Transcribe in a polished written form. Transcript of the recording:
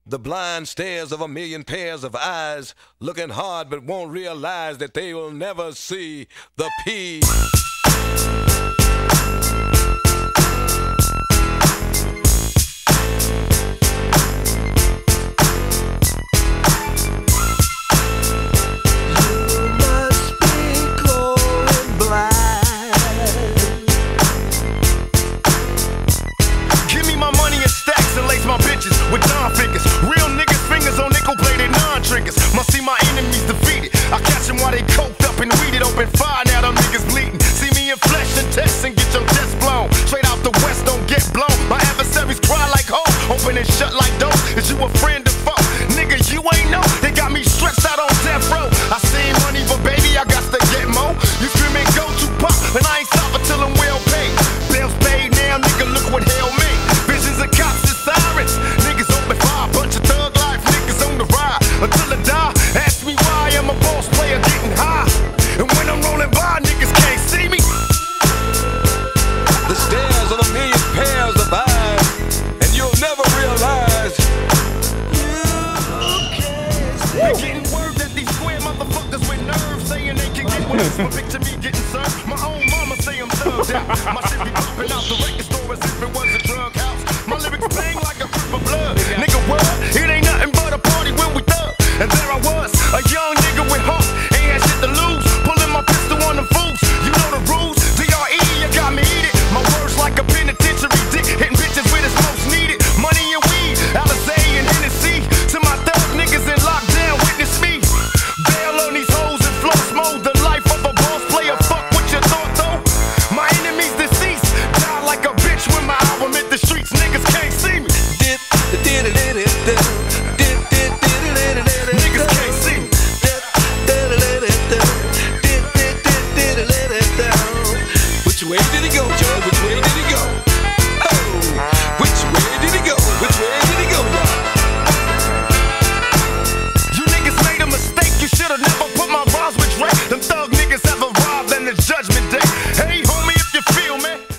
The blind stares of a million pairs of eyes, looking hard but won't realize that they will never see the P. With Don figures, real niggas fingers on nickel plated non-triggers. Must see my enemies defeated. I catch them while they coked up and weeded. Open fire, now them niggas bleeding. See me in flesh and test and get your chest blown. Straight out the west, don't get blown. My adversaries cry like hoes, open and shut like doors. Is you a friend or foe? Nigga, you ain't know. They got me stretched out on death row. I seen money, but baby, I got to get more. You screaming go to pop, and I ain't stopping till I'm well paid. Bills paid now, nigga, look what hell made. Visions of cops and sirens. Niggas open fire, bunch of thug life niggas on the ride. Until I die, ask me why I'm a boss player getting high. And when I'm rolling by, niggas can't see me. The stares of a million pairs of eyes, and you'll never realize you can't see. They getting word that these square motherfuckers with nerves saying they can get worse. But picture me getting served. My own mama say I'm thugged out. My shit be popping out the record store as if it